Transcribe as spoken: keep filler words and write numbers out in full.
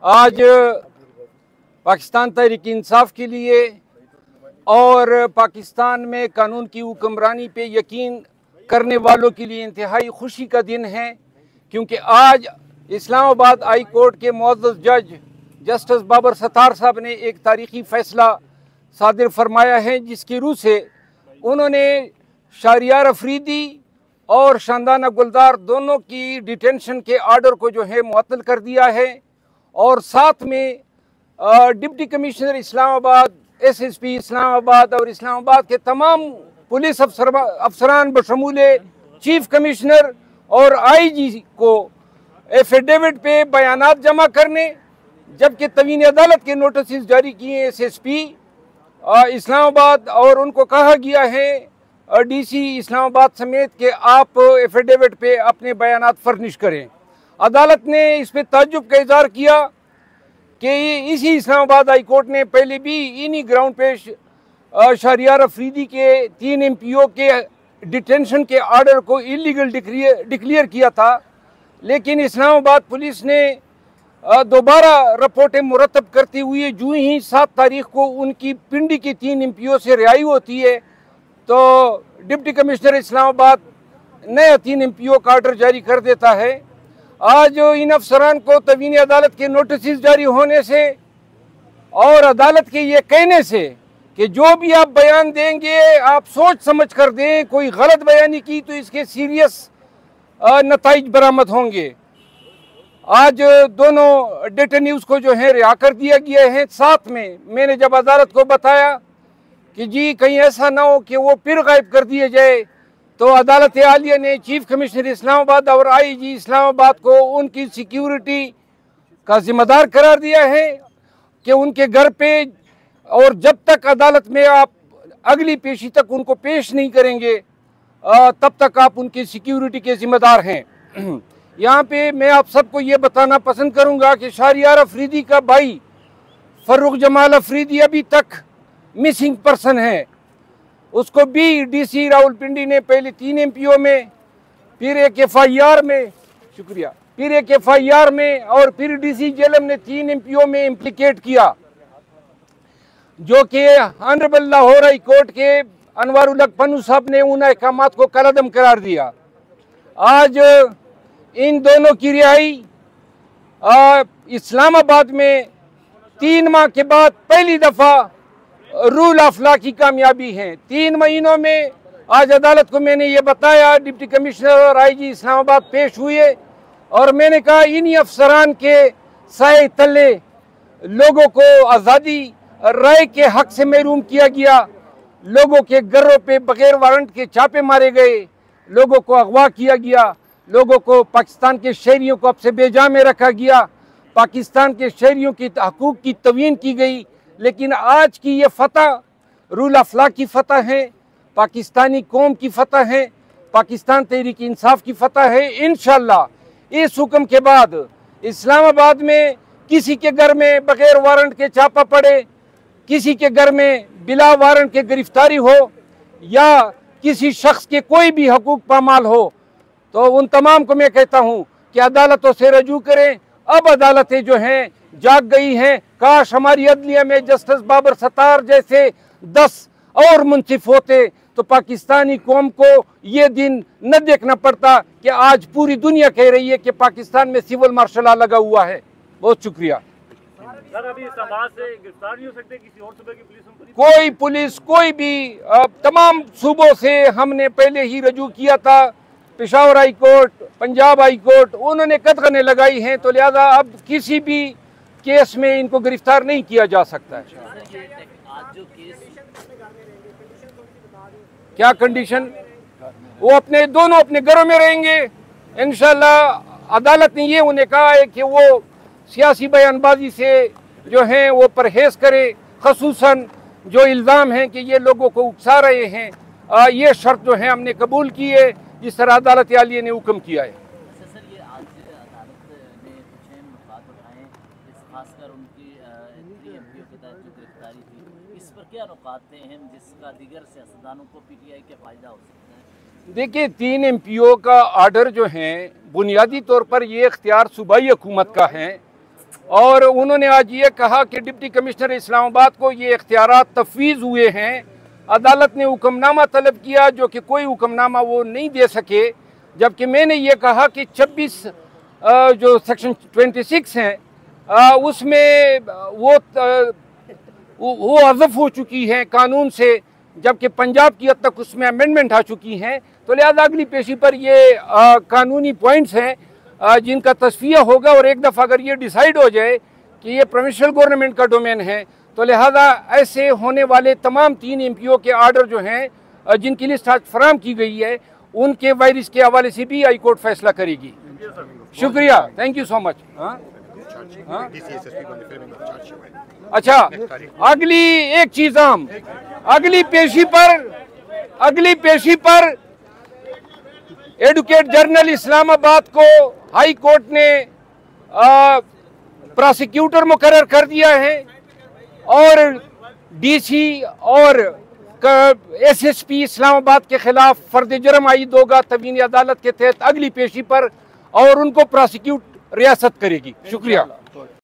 आज पाकिस्तान तहरीक इंसाफ के लिए और पाकिस्तान में कानून की हुक्मरानी पे यकीन करने वालों के लिए इंतहाई खुशी का दिन है, क्योंकि आज इस्लामाबाद हाई कोर्ट के मुअज़्ज़ज़ जज जस्टिस बाबर सत्तार साहब ने एक तारीखी फ़ैसला सादिर फरमाया है, जिसकी रूह से उन्होंने शहरियार अफरीदी और शानदाना गुलजार दोनों की डिटेंशन के आर्डर को जो है मुअत्तल कर दिया है। और साथ में deputy commissioner Islamabad, S S P Islamabad और इस्लामाबाद के तमाम पुलिस अफसर अफसरान बशमूले चीफ कमिश्नर और आई जी को एफिडेविट पे बयानात जमा करने, जबकि तवीन अदालत के नोटिस जारी किए एस एस पी इस्लामाबाद और उनको कहा गया है डी सी इस्लामाबाद समेत कि आप एफिडेविट पे अपने बयानात फर्निश करें। अदालत ने इस पर ताज्जुब का इज़हार किया कि इसी इस्लामाबाद हाई कोर्ट ने पहले भी इन्हीं ग्राउंड पे शहरियार अफरीदी के तीन एम पी ओ के डिटेंशन के आर्डर को इलीगल डिक्लेयर किया था, लेकिन इस्लामाबाद पुलिस ने दोबारा रिपोर्टें मुरतब करते हुए जो ही सात तारीख को उनकी पिंडी की तीन एम पी ओ से रिहाई होती है तो डिप्टी कमिश्नर इस्लामाबाद नया तीन एम पी ओ का आर्डर जारी कर देता है। आज इन अफसरान को तवीन अदालत के नोटिस जारी होने से और अदालत के ये कहने से कि जो भी आप बयान देंगे आप सोच समझ कर दें, कोई गलत बयानी की तो इसके सीरियस नताइज बरामद होंगे। आज दोनों डिटेन्यूज को जो है रिहा कर दिया गया है। साथ में मैंने जब अदालत को बताया कि जी कहीं ऐसा ना हो कि वो फिर गायब कर दिए जाए, तो अदालत आलिया ने चीफ कमिश्नर इस्लामाबाद और आई जी इस्लामाबाद को उनकी सिक्योरिटी का जिम्मेदार करार दिया है कि उनके घर पे और जब तक अदालत में आप अगली पेशी तक उनको पेश नहीं करेंगे तब तक आप उनकी सिक्योरिटी के जिम्मेदार हैं। यहाँ पे मैं आप सबको ये बताना पसंद करूँगा कि शहरियार अफरीदी का भाई फर्रुख जमाल अफरीदी अभी तक मिसिंग पर्सन है। उसको भी डी सी रावलपिंडी ने पहले तीन एम पी ओ में, फिर एक एफ आई आर में शुक्रिया फिर एक एफ आई आर में और फिर डी सी जेलम ने तीन एम पी ओ में इम्प्लीकेट किया, जो कि ऑनरेबल लाहौर हाई कोर्ट के अनवारुल हक पन्नू साहब ने उन अहकामात को कलअदम करार दिया। आज इन दोनों की रिहाई इस्लामाबाद में तीन माह के बाद पहली दफ़ा रूल ऑफ लॉ की कामयाबी है। तीन महीनों में आज अदालत को मैंने ये बताया, डिप्टी कमिश्नर और आई जी इस्लामाबाद पेश हुए और मैंने कहा इन्हीं अफसरान के साए तले लोगों को आज़ादी राय के हक से महरूम किया गया, लोगों के घरों पे बगैर वारंट के छापे मारे गए, लोगों को अगवा किया गया, लोगों को पाकिस्तान के शहरियों को अब से बेजा में रखा गया, पाकिस्तान के शहरियों की हकूक़ की तवीन की गई। लेकिन आज की ये फतह रूल ऑफ लॉ की फतह है, पाकिस्तानी कौम की फतह है, पाकिस्तान तहरीक इंसाफ की फतह है। इंशाअल्लाह इस हुक्म के बाद इस्लामाबाद में किसी के घर में बगैर वारंट के छापा पड़े, किसी के घर में बिला वारंट के गिरफ्तारी हो या किसी शख्स के कोई भी हकूक़ पामाल हो, तो उन तमाम को मैं कहता हूँ कि अदालतों से रजू करें। अब अदालतें जो हैं जाग गई हैं। काश हमारी अदलिया में जस्टिस बाबर सत्तार जैसे दस और मुंसिफ होते तो पाकिस्तानी कौम को ये दिन न देखना पड़ता कि आज पूरी दुनिया कह रही है कि पाकिस्तान में सिविल मार्शल लॉ लगा हुआ है। बहुत शुक्रिया। सर, अभी समाज से गिरफ्तार नहीं हो सकते किसी और सूबे की पुलिस? कोई पुलिस कोई भी तमाम सूबों से हमने पहले ही रजू किया था, Peshawar high court, Punjab high court, उन्होंने कदगने लगाई हैं, तो लिहाजा अब किसी भी केस में इनको गिरफ्तार नहीं किया जा सकता है। आज जो केस क्या कंडीशन? वो अपने दोनों अपने घरों में रहेंगे इंशाल्लाह। अदालत ने ये उन्हें कहा है कि वो सियासी बयानबाजी से जो है वो परहेज करे, खसूसन जो इल्ज़ाम है कि ये लोगों को उकसा रहे हैं, आ, ये शर्त जो है हमने कबूल की है जिस तरह अदालत आलिया ने हुक्म किया है। सर, ये आज अदालत ने कुछ अहम नुकात उठाए, खासकर उनकी एम पी ओ के तहत जो गिरफ्तारी थी, इस पर क्या नुकात थे अहम जिसका दीगर सियासतदानों को पी टी आई का फ़ायदा हो सकता है? देखिए, तीन एम पी ओ का आर्डर जो है बुनियादी तौर पर ये इख्तियार सूबाई हुकूमत का है और उन्होंने आज ये कहा कि डिप्टी कमिश्नर इस्लामाबाद को ये इख्तियारात तफवीज़ हुए हैं। अदालत ने हुक्मनामा तलब किया जो कि कोई हुक्मनामा वो नहीं दे सके, जबकि मैंने ये कहा कि छब्बीस जो सेक्शन छब्बीस हैं उसमें वो वो हज़फ हो चुकी हैं कानून से, जबकि पंजाब की हद तक उसमें अमेंडमेंट आ चुकी हैं। तो लिहाजा अगली पेशी पर ये आ, कानूनी पॉइंट्स हैं आ, जिनका तस्फिया होगा, और एक दफ़ा अगर ये डिसाइड हो जाए कि ये प्रोविंशियल गवर्नमेंट का डोमेन है तो लिहाजा ऐसे होने वाले तमाम तीन एम पी ओ के आर्डर जो हैं जिनकी लिस्ट आज फराम की गई है उनके वायरस के हवाले से भी हाई कोर्ट फैसला करेगी। शुक्रिया, थैंक यू सो मच। हाँ हाँ अच्छा, अगली एक चीज हम अगली पेशी पर अगली पेशी पर एडवोकेट जनरल इस्लामाबाद को हाई कोर्ट ने प्रोसिक्यूटर मुकर्रर कर दिया है और डीसी और एस एस पी इस्लामाबाद के खिलाफ फर्द जुर्म आयद होगा तवीनी अदालत के तहत अगली पेशी पर, और उनको प्रोसिक्यूट रियासत करेगी। शुक्रिया।